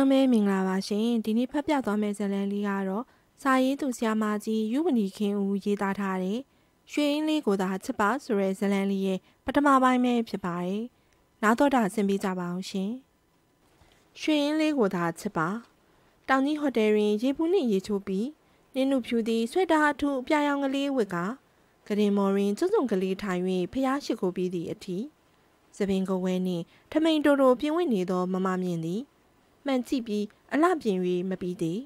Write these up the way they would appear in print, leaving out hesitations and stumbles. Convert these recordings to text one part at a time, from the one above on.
တော်မဲမင်္ဂလာပါရှင်ဒီနေ့ဖတ်ပြသွားမယ့်ဇာတ်လမ်းလေးကတော့စာရေးသူဆရာမကြီးယူဝနီခင်ဦးရေးသားထားတဲ့ရွှေအင်းလေးကိုသာချစ်ပါဆိုတဲ့ဇာတ်လမ်းလေးရဲ့ပထမပိုင်းပဲဖြစ်ပါတယ်နားတော်တာဆင်ပေးကြပါအောင်ရှင်ရွှေအင်းလေးကိုသာချစ်ပါတောင်ကြီးဟိုတယ်တွင်ရေပူနှင့်ရေချိုးပြီးနင်းနုဖြူသည်ဆွဲတာအထူအပြာရောင်ကလေးဝတ်ကကရင်မော်ရင်ကျွတ်စုံကလေးထိုင်၍ဖျားရှိခိုးပြီးသည့်အထိသပင်ကိုဝဲနှင့်ထမိန်တိုတိုပြင်းဝင့်နေသောမမမြင့်သည်မှန်ကြည့်ပြီးအလှပြင်၍မပြီးသေး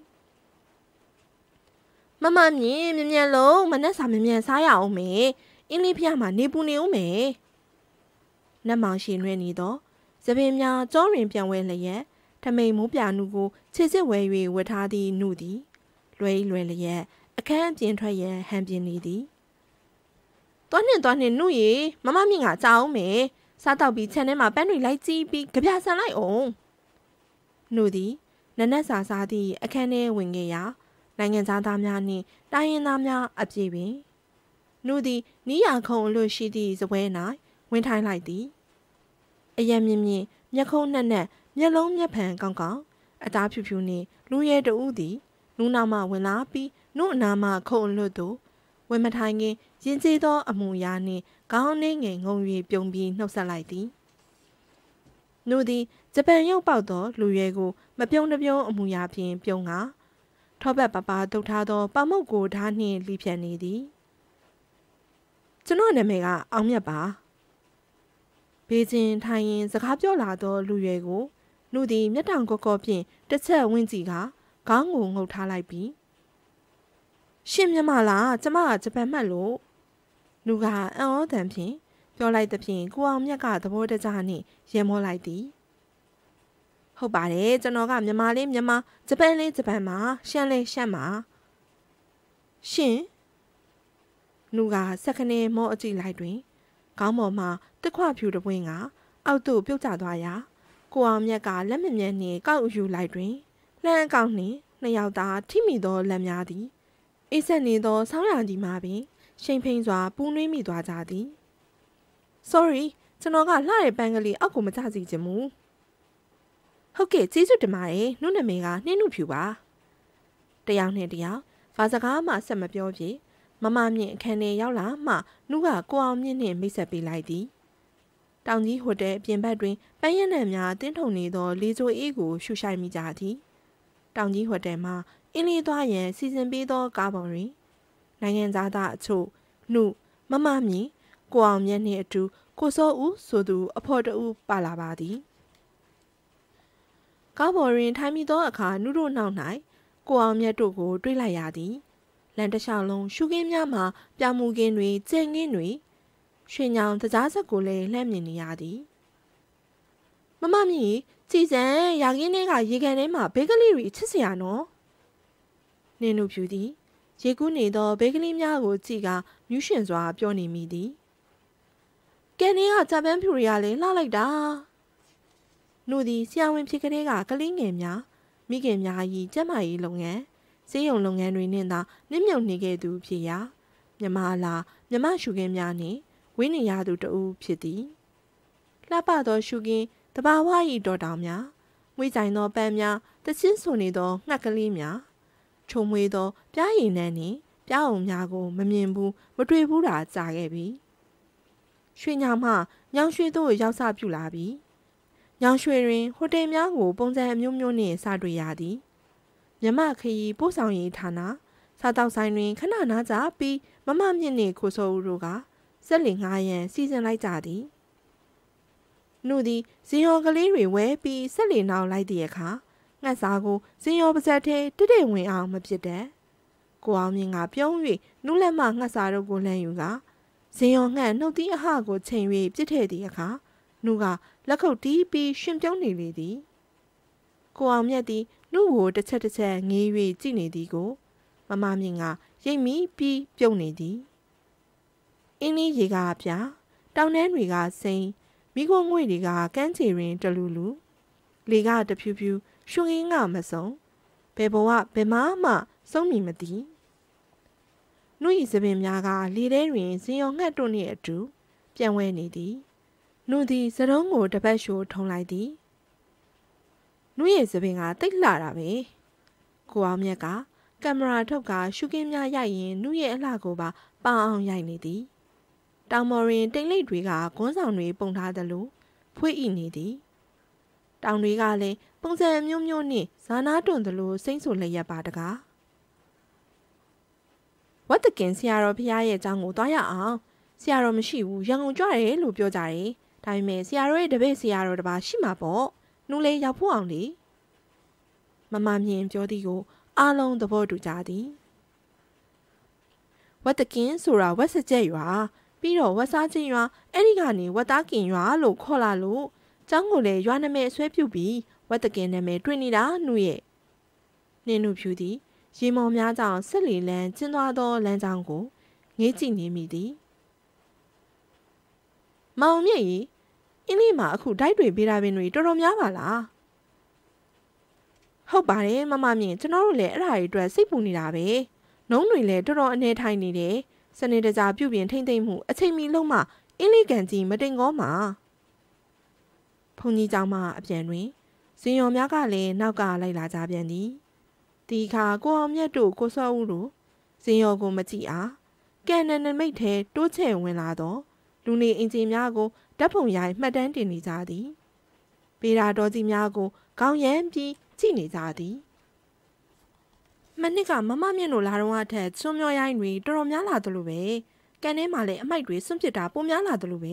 မမမြင့်မြ мян လုံးမနဲ့စာမြ мян စားရအောင်မေအင်းလေးဖျားမှာနေပူနေဦးမေနတ်မောင်ရှင်ရွဲ့နေသောသပင်များကြောတွင်ပြန်ဝဲလျက်ထမိန်မိုးပြနုကိုခြေစစ်ဝဲ၍ဝတ်ထားသည့်နုသည်လွယ်လျက်အခန်းအပြင်ထွက်ရန်ဟန်ပြင်းနေသည်သွားနှင့်နုရေမမမြင့်ကကြောက်မေစားတော့ပြီးခြံထဲမှာပန်းတွေလိုက်ကြည့်ပြီးကြပြဆန်လိုက်အောင်နုသည်နနက်စာစားသည့်အခန်းထဲဝင်ခဲ့ရာနိုင်ငံသားများနှင့်တိုင်းရင်းသားများအပြည့်ပင်နုသည်နီးရခုံအလွတ်ရှိသည့်စပွဲ၌ဝင်ထိုင်လိုက်သည်အယံမြင့်မျက်ခုံးနှက်မျက်လုံးမျက်ဖန်ကောင်းအသားဖြူဖြူနှင့်လူရဲတဦးသည်နူးနာမှဝင်လာပြီးနုအနာမှခုံအလွတ်သို့ဝင်မထိုင်ခင်ရင်ကျေးသောအမူအရာနှင့်ခေါင်းနှင်းငယ်ငုံ၍ပြုံပြီးနှုတ်ဆက်လိုက်သည်နုသည်ဂျပန်ရုပ်ပေါက်သောလူရဲကိုမပြုံးတပြုံးအမူအရာဖြင့်ပြုံးကာထောပတ်ပပတုတ်ထားသောပေါမုတ်ကိုဓာနှင့်လှီးဖြတ်နေသည်ကျွန်တော်နာမည်ကအောင်မြတ်ပါဘေးချင်းထိုင်ရင်စကားပြောလာသောလူရဲကိုနုသည်မျက်တောင်ကော့ဖြင့်တစ်ချက်ဝင့်ကြည့်ကခေါင်းကိုငုတ်ထားလိုက်ပြီးရှင်မြမလားကျမကဂျပန်မှတ်လို့နုကအံ့ဩသံဖြင့်ပြောလိုက်သဖြင့်ကိုအောင်မြတ်ကသဘောတကျနှင့်ရေမောလိုက်သည်ဟုတ်ပါတယ်ကျွန်တော်ကမြန်မာလေးမြန်မာဂျပန်လေးဂျပန်မှာရှမ်းလေးရှမ်းမှာရှင်နုကစက္ကနဲမောအကြည့်လိုက်တွင်ခေါင်းပေါ်မှတစ်ခွဖြူတပွင့်ကအောက်သို့ပြုတ်ကျသွားရာကိုအောင်မြတ်ကလက်မမြတ်နှင့်ကောက်ယူလိုက်တွင်လှမ်းအကောက်နှင့်နှစ်ယောက်သာထိမိသောလက်များသည်အေးဆက်နေသောဆောင်းရာသီမှာပင်ရှိန်ဖိန်စွာပူးနွေးမိသွားကြသည် sorry ကျွန်တော်ကလှတဲ့ပန်းကလေးအောက်ကိုမကျစီခြင်းမူဟုတ်ကဲ့ကျေးဇူးတင်ပါတယ်နှုတ်နမေကနှင်းနှုတ်ဖြူပါတယောက်နဲ့တယောက်ဘာစကားမှဆက်မပြောဖြစ်မမမြင့်အခန်းထဲရောက်လာမှနှုကကိုအောင်မြင့်နှင့်မိတ်ဆက်ပေးလိုက်သည်တောင်ကြီးဟိုတယ်အပြင်ဘက်တွင်ပန်းရံ့များတင်းထုံနေသောလေချိုအေးကိုရှူရှိုက်မိကြသည်တောင်ကြီးဟိုတယ်မှာအင်းလေးသွားရန်စီစဉ်ပေးသောကားပေါ်တွင်နိုင်ငံသားအချို့နှုမမမြင့်ကိုအောင်မြတ်နှင့်အတူကိုစောဦးဆိုသူအဖော်တူပါလာပါသည်ကားပေါ်တွင်ထိုင်မိသောအခါနှုတို့နောက်၌ကိုအောင်မြတ်တို့ကိုတွေ့လိုက်ရသည်လမ်းတစ်လျှောက်လုံးရှုခင်းများမှပြောင်မူခင်းတွေကျဲငင်းတွေရွှေညောင်တကြားဆက်ကိုလည်းလှမ်းမြင်နေရသည်မမမြင့်ကြည်စံရာခင်းထဲကရေကန်ထဲမှာဘေးကလေးတွေချစ်စရာနော်နင်းနုဖြူသည်ရေကူးနေသောဘေးကလေးများကိုကြည့်ကမြူးရှင်စွာပြောနေမိသည်ကန်ထဲကဂျပန်ဖြူတွေကလည်းလှလိုက်တာနှုတ်သည်ဆရာဝန်ဖြစ်ကလေးကကလေးငယ်များမိခင်များ၏ကျန်းမာရေးလုပ်ငန်းဈေးရုံလုပ်ငန်းတွေနှင့်သာနှိမ့်မြုပ်နေခဲ့သူဖြစ်ရာမြမလာမြမရှုခင်းများနှင့်ဝင်းနေရသူတဦးဖြစ်သည်လှပသောရှုခင်းတဘာဝ၏တော်တောင်များငွေကြိုင်သောပန်းများတချင်းဆူနေသောငှက်ကလေးများချုံမွေးသောပြားရည်နှန်းနှင့်ပြားအုံများကိုမမြင်ဘူးမတွေ့ဘူးတာကြာခဲ့ပြီရွှေညောင်မှညောင်ရွှေသို့ရောက်စပြုလာပြီညောင်ရွှေတွင်ဟိုတယ်များကိုပုံစံအမျိုးမျိုးနှင့်စတွေ့ရသည်မြမခရီးပို့ဆောင်ရေးဌာနစားတောက်ဆိုင်တွင်ခဏနားကြပြီးမမမြင့်နှင့်ခိုဆိုဦးတို့ကစက်လင်ငှားရန်စီစဉ်လိုက်ကြသည်နှုသည်ဇင်ရော်ကလေးတွေဝဲပြီးစက်လင်နောက်လိုက်သည့်အခါငှက်စားကိုဇင်ရော်ပါဇက်ထဲတိဝင်အောင်မဖြစ်တဲ့ကိုအောင်မြင့်ကပြုံး၍နှုလက်မှငှက်စားတို့ကိုလှမ်းယူကဇင်ရော်ငှက်နှုတ်သည့်အဟကိုချိန်၍ပြစ်ထည့်သည့်အခါနှုကလက်ခုပ်တီးပြီးရှင်ပြုံးနေလေသည်ကိုအောင်မြတ်သည်နှုကိုတစ်ချက်ငေး၍ကြည့်နေသည်ကိုမမမြင့်ကရိပ်မိပြီးပြုံးနေသည်အင်းလေးရေကပြတောင်တန်းတွေကစိမ်းမိခိုးငွေတွေကကမ်းခြေတွင်တလူလူလေကတဖြူဖြူရှုံရင်းကမစုံဘယ်ဘဝဘယ်မှဆုံးမီမသိနှုတ်၏စပင်များကလေထဲတွင်ဇင်ရော်ငှက်တို့နှင့်အတူပြန်ဝဲနေသည်နှုတ်သည်စတုံးကိုတပတ်ရှိုးထုံလိုက်သည်နုရဲ့စပင်ကတိတ်လှတာပဲကိုအောင်မြတ်ကကင်မရာထုတ်ကရှုခင်းများရိုက်ရင်နုရဲ့အလှကိုပါပအောင်ရိုက်နေသည်တောင်မော်ရင်တိမ်လိပ်တွေကဂွန်းဆောင်တွေပုံထားသလိုဖွေးဤနေသည်တောင်တွေကလည်းပုံစံမျိုးမျိုးနှင့်ဇာနာတွန်သလိုစိမ့်ဆူလျက်ပါတကားဝတ်တကင်ဆရာတော်ဖျားရဲ့အကြောင်းကိုတွားရအောင်ဆရာတော်မရှိဘူးရန်ကုန်ကြွတယ်လို့ပြောကြတယ်ဒါပေမဲ့ဆရာတော်ရဲ့တပည့်ဆရာတော်တစ်ပါးရှိမှာပေါ့နူးလေးရောက်ဖို့အောင်လေမမမြင်ပြောသည်ကိုအားလုံးသဘောတူကြသည်ဝတ်တကင်ဆိုတာဝတ်စကြက်ရွာပြီးတော့ဝတ်စားချင်းရွာအဲ့ဒီကနေဝတ်သားကင်ရွာလို့ခေါ်လာလို့ကျောင်းကိုလည်းရွာနာမည်ဆွဲပြုတ်ပြီးဝတ်တကင်နာမည်တွေ့နေတာနှုတ်ရဲ့နင်းနုဖြူသည်ရေမောင်များကြောင့်ဆက်လီလန်းကျင်းသွားသောလမ်းကြောင်းကိုငေးကြည့်နေမိသည်မောင်မြင့်ကြီးအင်းလေးမှာအခုတိုက်တွေပေးတာပင်တွေတော်တော်များပါလားဟုတ်ပါတယ်မမမြင့်ကျွန်တော်တို့လည်းအဲ့ဒါတွေအတွက်စိတ်ပူနေတာပဲနှုံးတွေလည်းတော်တော်အနေထိုင်နေတယ်စနေတကြားပြုပြင်ထိမ့်သိမ့်မှုအချိန်မီလုံးမှအင်းလေးကန်ကြီးမတင်ကောမှာဘုံကြီးเจ้าမအပြန်တွင်ဇင်ရော်များကလည်းနောက်ကလိုက်လာကြပြန်သည်ဒီခါကိုအောင်မြတ်တို့ကိုစောဦးတို့ဇင်ရော်ကိုမကြည့်အားကန်နနမိတ်ထဲတိုးချဲ့ဝင်လာတော့လူနေအင်ဂျင်များကိုဓာတ်ပုံရိုက်မှတ်တမ်းတင်နေကြသည်ဗေဒာတော်ကြီးများကိုခေါင်းရမ်းပြီးကြည့်နေကြသည်မနစ်ကမမမြင့်တို့လာတော့အထက်စွန်းမျောရိုင်းတွေတော်တော်များလာသလိုပဲကန်ထဲမှာလည်းအမိုက်တွေစွန့်ပစ်တာပိုများလာသလိုပဲ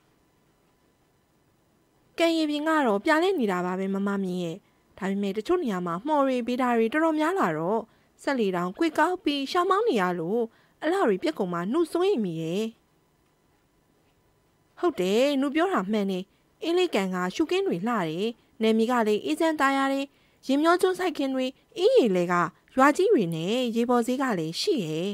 ကန်ရည်ပြင်ကတော့ပြားလဲနေတာပါပဲမမမြင့်ရဲ့ဒါပေမဲ့တချို့နေရာမှာမှော်ရီဗေဒာတွေတော်တော်များလာတော့ဆက်လီတောင်ကွေကောက်ပြီးရှောင်းမောင်းနေရလို့အလှတွေပြက်ကုန်မှနှုတ်ဆွေးမိရဲ့ဟုတ်တယ်နှုတ်ပြောတာမှန်နေအင်းလေးကန်ကရှုကင်းတွေလှတယ်နေမီကလည်းအေးချမ်းသားရတယ်ရင်မျောကျွန်းဆိုင်ခင်းတွေအင်းရီလေကရွာကြီးတွေနဲ့ရေပေါ်စည်းကလည်းရှိရဲ့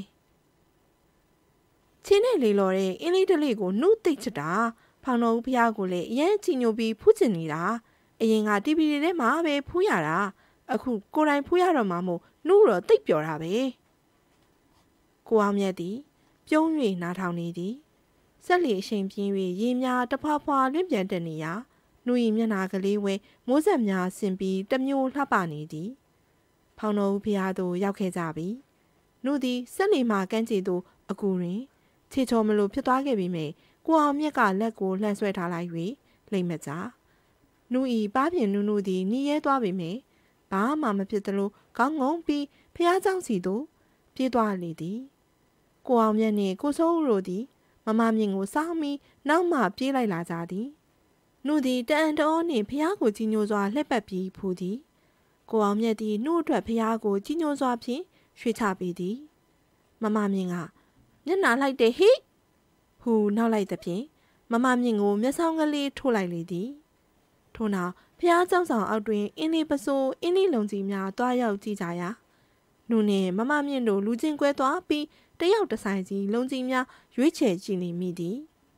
ချင်းနဲ့လေလော်တဲ့အင်းလေးတလေးကိုနှုတ်သိပ်ချတာဖောင်တော်ဦးဖျားကိုလည်းအရင်ချီညိုပြီးဖူးချင်နေတာအရင်ကတီဗီတွေထဲမှာပဲဖူးရတာအခုကိုယ်တိုင်ဖူးရတော့မှမို့နှုတ်တော့တိတ်ပျော်တာပဲကိုအောင်မြတ်သည်ပြုံး၍နားထောင်နေသည်ဆက်လီအချိန်ပြင်း၍ရေများတဖွာဖွာလွင့်ပြန်တက်နေရာနှုတ်၏မျက်နှာကလေးဝဲမိုးဆက်များဆင်ပြီးတမျိုးလှပနေသည်ဖောင်တော်ဦးဖျားသို့ရောက်ခဲ့ကြပြီနှုတ်သည်ဆက်လီမှကန်းချီသို့အကူတွင်ခြေချော်မလို့ဖြစ်သွားခဲ့ပြီးမြဲကိုအောင်မြတ်ကလက်ကိုလှန်ဆွဲထားလိုက်၍လိမ့်မကြနှုတ်၏ပါးပြင်နုနုသည်နှီးရဲသွားပြီမြဲဘာမှမဖြစ်သလိုကောင်းငုံပြီးဖျားเจ้าစီသို့ပြေးသွားလေသည်ကိုအောင်မြတ်နှင့်ကိုစိုးဦးတို့သည်မမမြင့်ကိုစောင်းပြီးနောက်မှပြေးလိုက်လာကြသည်နှုတ်သည်တအံ့တော်နှင့်ဖျားကိုကြီးညိုစွာလှည့်ပတ်ပြီးဖူးသည်ကိုအောင်မြတ်သည်နှုတ်အတွက်ဖျားကိုကြီးညိုစွာဖြင့်ရွှေ့ချပေးသည်မမမြင့်ကမျက်နှာလိုက်တဲ့ဟိဟူနောက်လိုက်သဖြင့်မမမြင့်ကိုမျက်စောင်းကလေးထိုးလိုက်လေသည်ထို့နောက်ဖျားเจ้าဆောင်အောက်တွင်အင်းလေးပစိုးအင်းလေးလုံကြီးများတွားရောက်ကြည့်ကြရာနှုတ်နှင့်မမမြင့်တို့လူချင်းကွဲသွားပြီးတယောက်တဆိုင်စီလုံကြီးများရွေးချယ်ကြည့်နေမိသည်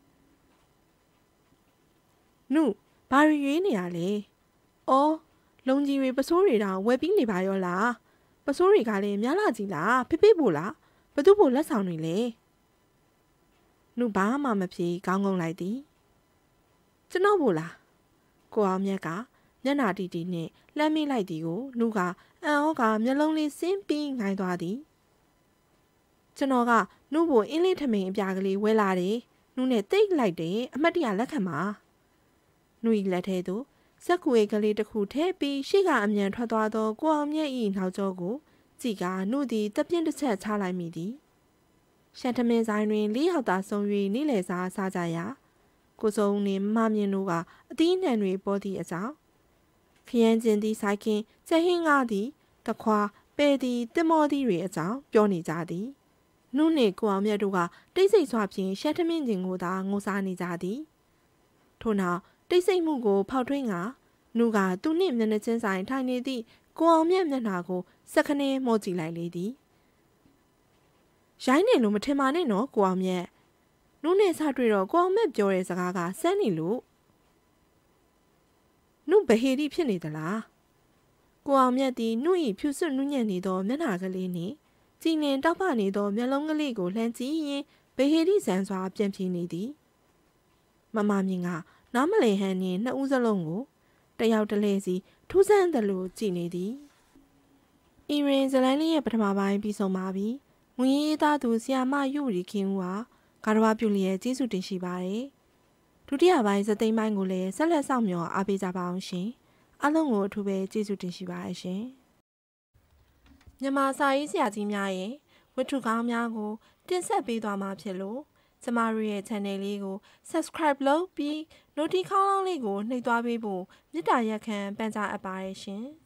နှုတ်ဘာရွေးနေရလဲအော်လုံကြီးတွေပစိုးတွေတောင်ဝယ်ပြီးနေပါရောလားပစိုးတွေကလည်းများလာကြီးလားဖိဖိဖို့လားဘသူ့ဖို့လက်ဆောင်တွေလဲနှုတ်ဘာမှမဖြေခေါင်းငုံလိုက်သည်ကျွန်တော်ဖို့လားကိုအောင်မြတ်ကမျက်နှာတီတီနှင့်လှမ်းမိလိုက်သည်ကိုနှုတ်ကအံ့ဩကမျက်လုံးလေးစင်းပြီးငိုင်းသွားသည်ကျွန်တော်ကနှုတ်ဖို့အင်းလေးထမိန်အပြားကလေးဝဲလာတယ်နှုတ်နဲ့တိတ်လိုက်တယ်အမတ်တရလက်ခံပါနှုတ်၏လက်ထဲသို့စက်ကူရဲ့ကလေးတစ်ခုထည့်ပြီးရှေ့ကအမြန်ထွက်သွားသောကိုအောင်မြတ်၏နောက်ကျောကိုကြည်ကနှုတ်သည်တပြင်းတစ်ချက်ချလိုက်မိသည်ရှန်ထမင်းဆိုင်တွင်၄ယောက်သာဆုံ၍နေ့လည်စာစားကြရာကိုစုံနှင့်မမြင့်တို့ကအသီးနှံတွေပေါ်သည့်အကြောင်းခရမ်းကျင်သည့်ဆိုင်ခင်ကျဟင်းကားသည်တခွာပဲ့သည်တင်မောသည့်တွေအကြောင်းပြောနေကြသည်နှုတ်နှင့်ကိုအောင်မြတ်တို့ကတိတ်ဆိတ်စွာဖြင့်ရှန်ထမင်းကျင်ကိုသာငိုစားနေကြသည်ထို့နောက်တိတ်ဆိတ်မှုကိုဖောက်ထွင်းကနှုတ်ကသူနှင့်မျက်နှာချင်းဆိုင်ထိုင်နေသည့်ကိုအောင်မြတ်မျက်နှာကိုစက္ကနဲမော့ကြည့်လိုက်လေသည်ရိုင်းနေလို့မထင်ပါနဲ့နော်ကိုအောင်မြတ်နှုတ်နဲ့စတွေ့တော့ကိုအောင်မြတ်ပြောတဲ့စကားကစမ်းနေလို့နှုတ်ဘဟေတိဖြစ်နေသလားကိုအောင်မြတ်သည်နှုတ်၏ဖြူစွတ်နူးညံ့နေသောမျက်နှာကလေးနှင့်ကြည်လင်တောက်ပနေသောမျက်လုံးကလေးကိုလှမ်းကြည့်ရင်ဘဟေတိဆန်စွာပြန်ပြေးနေသည်မမမြင့်ကနားမလည်ဟန်နှင့်နှစ်ဦးစလုံးကိုတယောက်တလဲစီထူးဆန်းတယ်လို့ကြည်နေသည်။ဤရင်ဇလန်းလေးရဲ့ပထမပိုင်းပြီးဆုံးပါပြီ။ငွေရေးသားသူဆီယာမယူရီခင်ဦးဟာဂါရဝပြုလျက်ကျေးဇူးတင်ရှိပါတယ်။ဒုတိယပိုင်းဇသိမ်းပိုင်းကိုလည်းဆက်လက်ဆောင်မျှော်အားပေးကြပါအောင်ရှင်။အားလုံးကိုအထူးပဲကျေးဇူးတင်ရှိပါတယ်ရှင်။မြန်မာစာရေးဆရာကြီးများရဲ့ဝတ္ထုကောင်းများကိုတင်ဆက်ပေးသွားမှာဖြစ်လို့ကျမတို့ရဲ့ channel လေးကို subscribe လုပ်ပြီး notification လေးကိုနှိပ်သွားပေးဖို့မေတ္တာရက်ခံပန်ကြားအပ်ပါတယ်ရှင်။